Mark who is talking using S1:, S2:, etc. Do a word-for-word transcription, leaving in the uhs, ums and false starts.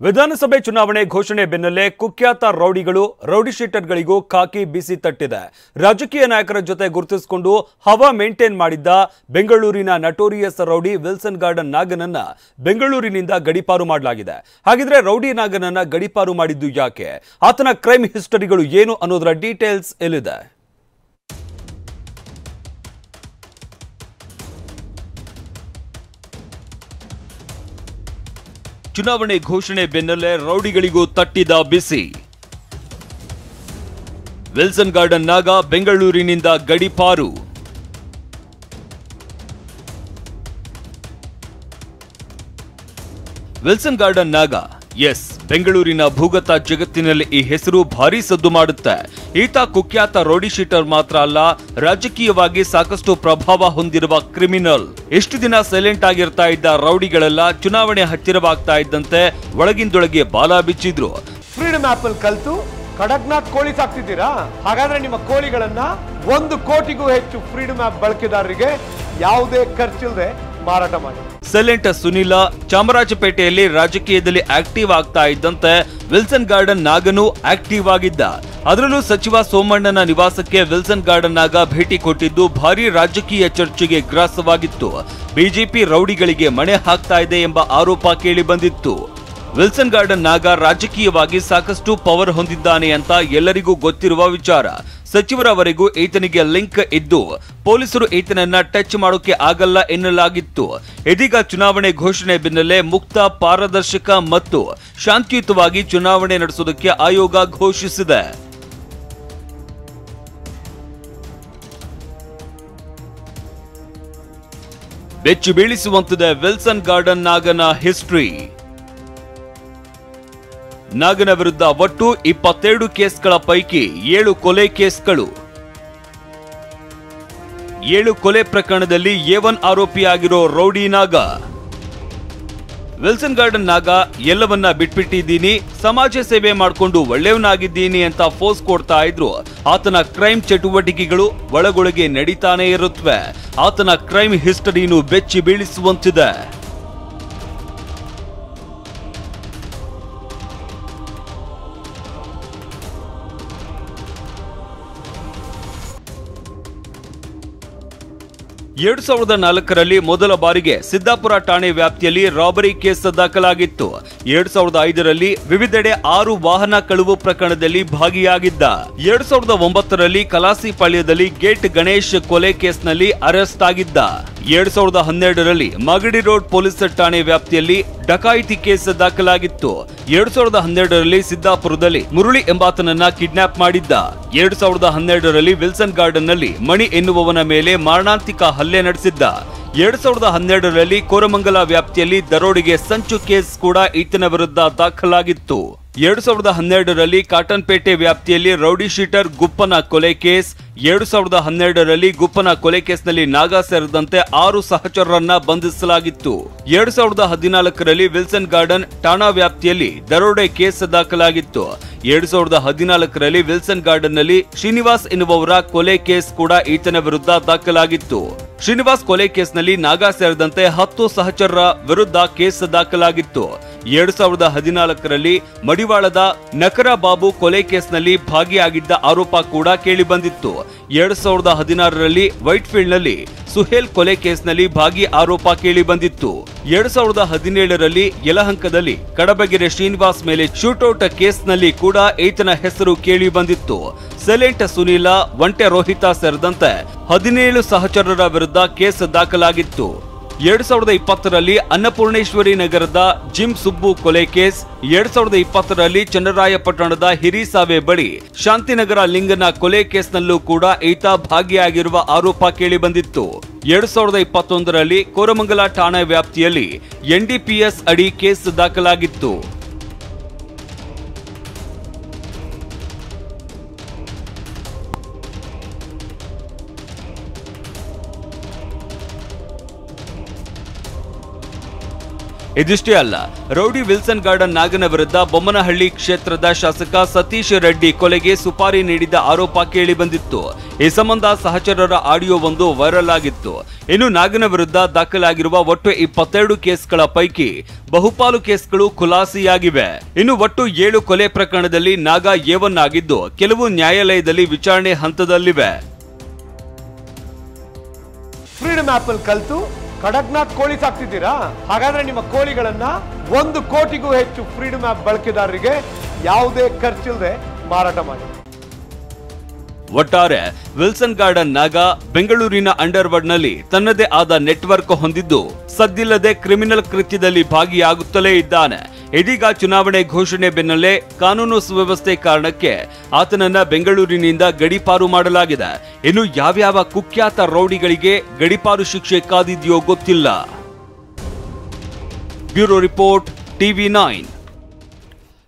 S1: ವಿಧಾನಸಭೆ ಚುನಾವಣೆ ಘೋಷಣೆ ಬೆನ್ನಲ್ಲೇ ಕುಖ್ಯಾತ ರೌಡಿಗಳು ರೌಡಿ ಶೀಟರ್ಗಳಿಗೂ ಖಾಕಿ ಬಿಸಿ ತಟ್ಟಿದೆ. ರಾಜಕೀಯ ನಾಯಕರ ಜೊತೆ ಗುರುತಿಸಿಕೊಂಡು ಹವಾ ಮೇಂಟೈನ್ ಮಾಡಿದ್ದ ಬೆಂಗಳೂರಿನ ನಟೋರಿಯಸ್ ರೌಡಿ ವಿಲ್ಸನ್ ಗಾರ್ಡನ್ ನಾಗನನ್ನ ಬೆಂಗಳೂರಿನಿಂದ ಗಡಿಪಾರು ಮಾಡಲಾಗಿದೆ. ಹಾಗಿದ್ರೆ ರೌಡಿ ನಾಗನನ್ನ ಗಡಿಪಾರು ಮಾಡಿದ್ದು ಯಾಕೆ? ಆತನ ಕ್ರೈಮ್ ಹಿಸ್ಟರಿಗಳು ಏನು ಅನ್ನೋದರ ಡೀಟೇಲ್ಸ್ ಎಲ್ಲಿದೆ? ಚುನಾವಣೆ ಘೋಷಣೆ ಬೆನ್ನಲ್ಲೇ ರೌಡಿಗಳಿಗೂ ತಟ್ಟಿದ ಬಿಸಿ. ವಿಲ್ಸನ್ ಗಾರ್ಡನ್ ನಾಗ ಬೆಂಗಳೂರಿನಿಂದ ಗಡಿಪಾರು. ವಿಲ್ಸನ್ ಗಾರ್ಡನ್ ನಾಗ ಎಸ್ ಬೆಂಗಳೂರಿನ ಭೂಗತ ಜಗತ್ತಿನಲ್ಲಿ ಈ ಹೆಸರು ಭಾರಿ ಸದ್ದು ಮಾಡುತ್ತೆ. ಈತ ಕುಖ್ಯಾತ ರೌಡಿ ಶೀಟರ್ ಮಾತ್ರ ಅಲ್ಲ, ರಾಜಕೀಯವಾಗಿ ಸಾಕಷ್ಟು ಪ್ರಭಾವ ಹೊಂದಿರುವ ಕ್ರಿಮಿನಲ್. ಎಷ್ಟು ದಿನ ಸೈಲೆಂಟ್ ಆಗಿರ್ತಾ ಇದ್ದ ರೌಡಿಗಳೆಲ್ಲ ಚುನಾವಣೆ ಹತ್ತಿರವಾಗ್ತಾ ಇದ್ದಂತೆ ಒಳಗಿಂದೊಳಗೆ ಬಾಲ ಬಿಚ್ಚಿದ್ರು.
S2: ಫ್ರೀಡಮ್ ಆಪ್ ಅಲ್ಲಿ ಕಲ್ತು ಕಡಕ್ನಾಥ್ ಕೋಳಿ ಸಾಕ್ತಿದ್ದೀರಾ? ಹಾಗಾದ್ರೆ ನಿಮ್ಮ ಕೋಳಿಗಳನ್ನ ಒಂದು ಕೋಟಿಗೂ ಹೆಚ್ಚು ಫ್ರೀಡಮ್ ಆಪ್ ಬಳಕೆದಾರರಿಗೆ ಯಾವುದೇ ಖರ್ಚಿಲ್ಲದೆ ಮಾರಾಟ ಮಾಡಿ.
S1: ಸೈಲೆಂಟ್ ಸುನೀಲ ಚಾಮರಾಜಪೇಟೆಯಲ್ಲಿ ರಾಜಕೀಯದಲ್ಲಿ ಆಕ್ಟಿವ್ ಆಗ್ತಾ ಇದ್ದಂತೆ ವಿಲ್ಸನ್ ಗಾರ್ಡನ್ ನಾಗನು ಆಕ್ಟಿವ್ ಆಗಿದ್ದ. ಅದರಲ್ಲೂ ಸಚಿವ ಸೋಮಣ್ಣನ ನಿವಾಸಕ್ಕೆ ವಿಲ್ಸನ್ ಗಾರ್ಡನ್ ನಾಗ ಭೇಟಿ ಕೊಟ್ಟಿದ್ದು ಭಾರಿ ರಾಜಕೀಯ ಚರ್ಚೆಗೆ ಗ್ರಾಸವಾಗಿತ್ತು. ಬಿಜೆಪಿ ರೌಡಿಗಳಿಗೆ ಮಣೆ ಹಾಕ್ತಾ ಇದೆ ಎಂಬ ಆರೋಪ ಕೇಳಿ ಬಂದಿತ್ತು. ವಿಲ್ಸನ್ ಗಾರ್ಡನ್ ನಾಗ ರಾಜಕೀಯವಾಗಿ ಸಾಕಷ್ಟು ಪವರ್ ಹೊಂದಿದ್ದಾನೆ ಅಂತ ಎಲ್ಲರಿಗೂ ಗೊತ್ತಿರುವ ವಿಚಾರ. ಸಚಿವರವರೆಗೂ ಈತನಿಗೆ ಲಿಂಕ್ ಇದ್ದು ಪೊಲೀಸರು ಈತನನ್ನ ಟಚ್ ಮಾಡೋಕೆ ಆಗಲ್ಲ ಎನ್ನಲಾಗಿತ್ತು. ಇದೀಗ ಚುನಾವಣೆ ಘೋಷಣೆ ಬೆನ್ನಲ್ಲೇ ಮುಕ್ತ, ಪಾರದರ್ಶಕ ಮತ್ತು ಶಾಂತಿಯುತವಾಗಿ ಚುನಾವಣೆ ನಡೆಸೋದಕ್ಕೆ ಆಯೋಗ ಘೋಷಿಸಿದೆ. ಬೆಚ್ಚಿ ಬೀಳಿಸುವಂತಿದೆ ವಿಲ್ಸನ್ ಗಾರ್ಡನ್ ನಾಗನ ಹಿಸ್ಟ್ರಿ. ನಾಗನ ವಿರುದ್ಧ ಒಟ್ಟು ಇಪ್ಪತ್ತೆರಡು ಕೇಸ್ಗಳ ಪೈಕಿ ಏಳು ಕೊಲೆ ಕೇಸ್ಗಳು. ಏಳು ಕೊಲೆ ಪ್ರಕರಣದಲ್ಲಿ ಎ ಒನ್ ಆರೋಪಿಯಾಗಿರೋ ರೌಡಿ ನಾಗ. ವಿಲ್ಸನ್ ಗಾರ್ಡನ್ ನಾಗ ಎಲ್ಲವನ್ನ ಬಿಟ್ಬಿಟ್ಟಿದ್ದೀನಿ, ಸಮಾಜ ಸೇವೆ ಮಾಡಿಕೊಂಡು ಒಳ್ಳೆಯವನಾಗಿದ್ದೀನಿ ಅಂತ ಫೋರ್ಸ್ ಕೊಡ್ತಾ ಇದ್ರು. ಆತನ ಕ್ರೈಮ್ ಚಟುವಟಿಕೆಗಳು ಒಳಗೊಳಗೆ ನಡೀತಾನೆ ಇರುತ್ತವೆ. ಆತನ ಕ್ರೈಮ್ ಹಿಸ್ಟರಿನು ಬೆಚ್ಚಿ ಬೀಳಿಸುವಂತಿದೆ. ಎರಡ್ ಸಾವಿರದ ನಾಲ್ಕರಲ್ಲಿ ಮೊದಲ ಬಾರಿಗೆ ಸಿದ್ದಾಪುರ ಠಾಣೆ ವ್ಯಾಪ್ತಿಯಲ್ಲಿ ರಾಬರಿ ಕೇಸ್ ದಾಖಲಾಗಿತ್ತು. ಎರಡ್ ಸಾವಿರದ ಐದರಲ್ಲಿ ವಿವಿಧೆಡೆ ಆರು ವಾಹನ ಕಳುವು ಪ್ರಕರಣದಲ್ಲಿ ಭಾಗಿಯಾಗಿದ್ದ. ಎರಡ್ ಸಾವಿರದ ಒಂಬತ್ತರಲ್ಲಿ ಕಲಾಸಿಪಾಳ್ಯದಲ್ಲಿ ಗೇಟ್ ಗಣೇಶ್ ಕೊಲೆ ಕೇಸ್ನಲ್ಲಿ ಅರೆಸ್ಟ್ ಆಗಿದ್ದ. ಎರಡ್ ಸಾವಿರದ ಹನ್ನೆರಡರಲ್ಲಿ ಮಾಗಡಿ ರೋಡ್ ಪೊಲೀಸ್ ಠಾಣೆ ವ್ಯಾಪ್ತಿಯಲ್ಲಿ ಡಕಾಯಿತಿ ಕೇಸ್ ದಾಖಲಾಗಿತ್ತು. ಎರಡ್ ಸಾವಿರದ ಹನ್ನೆರಡರಲ್ಲಿ ಸಿದ್ದಾಪುರದಲ್ಲಿ ಮುರಳಿ ಎಂಬಾತನನ್ನ ಕಿಡ್ನಾಪ್ ಮಾಡಿದ್ದ. ಎರಡ್ ಸಾವಿರದ ಹನ್ನೆರಡರಲ್ಲಿ ವಿಲ್ಸನ್ ಗಾರ್ಡನ್ ನಲ್ಲಿ ಮಣಿ ಎನ್ನುವವನ ಮೇಲೆ ಮಾರಣಾಂತಿಕ ಹಲ್ಲೆ ನಡೆಸಿದ್ದ. ಎರಡ್ ಸಾವಿರದ ಹನ್ನೆರಡರಲ್ಲಿ ಕೋರಮಂಗಲ ವ್ಯಾಪ್ತಿಯಲ್ಲಿ ದರೋಡೆಗೆ ಸಂಚು ಕೇಸ್ ಕೂಡ ಈತನ ವಿರುದ್ಧ ದಾಖಲಾಗಿತ್ತು. ಎರಡ್ ಸಾವಿರದ ಹನ್ನೆರಡರಲ್ಲಿ ಕಾಟನ್ಪೇಟೆ ವ್ಯಾಪ್ತಿಯಲ್ಲಿ ರೌಡಿ ಶೀಟರ್ ಗುಪ್ಪನ ಕೊಲೆ ಕೇಸ್. ಎರಡ್ ಸಾವಿರದ ಹನ್ನೆರಡರಲ್ಲಿ ಗುಪ್ಪನ ಕೊಲೆ ಕೇಸ್ನಲ್ಲಿ ನಾಗ ಸೇರಿದಂತೆ ಆರು ಸಹಚರರನ್ನ ಬಂಧಿಸಲಾಗಿತ್ತು. ಎರಡ್ ಸಾವಿರದ ಹದಿನಾಲ್ಕರಲ್ಲಿ ವಿಲ್ಸನ್ ಗಾರ್ಡನ್ ಠಾಣಾ ವ್ಯಾಪ್ತಿಯಲ್ಲಿ ದರೋಡೆ ಕೇಸ್ ದಾಖಲಾಗಿತ್ತು. ಎರಡ್ ಸಾವಿರದ ಹದಿನಾಲ್ಕರಲ್ಲಿ ವಿಲ್ಸನ್ ಗಾರ್ಡನ್ ನಲ್ಲಿ ಶ್ರೀನಿವಾಸ್ ಎನ್ನುವವರ ಕೊಲೆ ಕೇಸ್ ಕೂಡ ಈತನ ವಿರುದ್ಧ ದಾಖಲಾಗಿತ್ತು. ಶ್ರೀನಿವಾಸ್ ಕೊಲೆ ಕೇಸ್ನಲ್ಲಿ ನಾಗ ಸೇರಿದಂತೆ ಹತ್ತು ಸಹಚರರ ವಿರುದ್ಧ ಕೇಸ್ ದಾಖಲಾಗಿತ್ತು. ಎರಡ್ ಸಾವಿರದ ಹದಿನಾಲ್ಕರಲ್ಲಿ ಮಡಿವಾಳದ ನಕರ ಬಾಬು ಕೊಲೆ ಕೇಸ್ನಲ್ಲಿ ಭಾಗಿಯಾಗಿದ್ದ ಆರೋಪ ಕೂಡ ಕೇಳಿ ಬಂದಿತ್ತು. ಎರಡ್ ಸಾವಿರದ ಹದಿನಾರರಲ್ಲಿ ವೈಟ್ ಫೀಲ್ಡ್ ನಲ್ಲಿ ಸುಹೇಲ್ ಕೊಲೆ ಕೇಸ್ನಲ್ಲಿ ಭಾಗಿ ಆರೋಪ ಕೇಳಿ ಬಂದಿತ್ತು. ಎರಡ್ ಸಾವಿರದ ಹದಿನೇಳರಲ್ಲಿ ಯಲಹಂಕದಲ್ಲಿ ಕಡಬಗೆರೆ ಶ್ರೀನಿವಾಸ್ ಮೇಲೆ ಶೂಟೌಟ್ ಕೇಸ್ನಲ್ಲಿ ಕೂಡ ಈತನ ಹೆಸರು ಕೇಳಿ ಬಂದಿತ್ತು. ಸೈಲೆಂಟ್ ಸುನೀಲ, ಒಂಟೆ ರೋಹಿತ ಸೇರಿದಂತೆ ಹದಿನೇಳು ಸಹಚರರ ವಿರುದ್ಧ ಕೇಸ್ ದಾಖಲಾಗಿತ್ತು. ಎರಡ್ ಸಾವಿರದ ಇಪ್ಪತ್ತರಲ್ಲಿ ಅನ್ನಪೂರ್ಣೇಶ್ವರಿ ನಗರದ ಜಿಮ್ ಸುಬ್ಬು ಕೊಲೆ ಕೇಸ್. ಎರಡ್ ಸಾವಿರದ ಇಪ್ಪತ್ತರಲ್ಲಿ ಚನ್ನರಾಯಪಟ್ಟಣದ ಹಿರಿಸಾವೆ ಬಳಿ ಶಾಂತಿನಗರ ಲಿಂಗನ ಕೊಲೆ ಕೇಸ್ನಲ್ಲೂ ಕೂಡ ಈತ ಭಾಗಿಯಾಗಿರುವ ಆರೋಪ ಕೇಳಿ ಬಂದಿತ್ತು. ಎರಡ್ ಸಾವಿರದ ಇಪ್ಪತ್ತೊಂದರಲ್ಲಿ ಕೋರಮಂಗಲ ಠಾಣಾ ವ್ಯಾಪ್ತಿಯಲ್ಲಿ ಎನ್ಡಿಪಿಎಸ್ ಅಡಿ ಕೇಸ್ ದಾಖಲಾಗಿತ್ತು. ಇದಿಷ್ಟೇ ಅಲ್ಲ, ರೌಡಿ ವಿಲ್ಸನ್ ಗಾರ್ಡನ್ ನಾಗನ ವಿರುದ್ಧ ಬೊಮ್ಮನಹಳ್ಳಿ ಕ್ಷೇತ್ರದ ಶಾಸಕ ಸತೀಶ್ ರೆಡ್ಡಿ ಕೊಲೆಗೆ ಸುಪಾರಿ ನೀಡಿದ ಆರೋಪ ಕೇಳಿ ಬಂದಿತ್ತು. ಈ ಸಂಬಂಧ ಸಹಚರರ ಆಡಿಯೋ ಒಂದು ವೈರಲ್ ಆಗಿತ್ತು. ಇನ್ನು ನಾಗನ ವಿರುದ್ಧ ದಾಖಲಾಗಿರುವ ಒಟ್ಟು ಇಪ್ಪತ್ತೆರಡು ಕೇಸ್ಗಳ ಪೈಕಿ ಬಹುಪಾಲು ಕೇಸ್ಗಳು ಖುಲಾಸೆಯಾಗಿವೆ. ಇನ್ನು ಒಟ್ಟು ಏಳು ಕೊಲೆ ಪ್ರಕರಣದಲ್ಲಿ ನಾಗ ಎ ಒನ್ ಆಗಿದ್ದು, ಕೆಲವು ನ್ಯಾಯಾಲಯದಲ್ಲಿ ವಿಚಾರಣೆ ಹಂತದಲ್ಲಿವೆ.
S2: ಫ್ರೀಡಮ್ ಆಪ್ ಅಲ್ಲಿ ಕಲ್ತು ಕಡಕ್ನಾಥ್ ಕೋಳಿ ಸಾಕ್ತಿದ್ದೀರಾ? ಹಾಗಾದ್ರೆ ನಿಮ್ಮ ಕೋಳಿಗಳನ್ನ ಒಂದು ಕೋಟಿಗೂ ಹೆಚ್ಚು ಫ್ರೀಡಮ್ ಆಪ್ ಬಳಕೆದಾರರಿಗೆ ಯಾವುದೇ ಖರ್ಚಿಲ್ಲದೆ ಮಾರಾಟ ಮಾಡಿ.
S1: ಒಟ್ಟಾರೆ ವಿಲ್ಸನ್ ಗಾರ್ಡನ್ ನಾಗ ಬೆಂಗಳೂರಿನ ಅಂಡರ್ವರ್ಲ್ಡ್ ನಲ್ಲಿ ತನ್ನದೇ ಆದ ನೆಟ್ವರ್ಕ್ ಹೊಂದಿದ್ದು, ಸದ್ದಿಲ್ಲದೆ ಕ್ರಿಮಿನಲ್ ಕೃತ್ಯದಲ್ಲಿ ಭಾಗಿಯಾಗುತ್ತಲೇ ಇದ್ದಾನೆ. ಇದೀಗ ಚುನಾವಣೆ ಘೋಷಣೆ ಬೆನ್ನಲ್ಲೇ ಕಾನೂನು ಸುವ್ಯವಸ್ಥೆ ಕಾರಣಕ್ಕೆ ಆತನನ್ನ ಬೆಂಗಳೂರಿನಿಂದ ಗಡೀಪಾರು ಮಾಡಲಾಗಿದೆ. ಇನ್ನು ಯಾವ್ಯಾವ ಕುಖ್ಯಾತ ರೌಡಿಗಳಿಗೆ ಗಡೀಪಾರು ಶಿಕ್ಷೆ ಕಾದಿದೆಯೋ ಗೊತ್ತಿಲ್ಲ. Bureau report TV nine.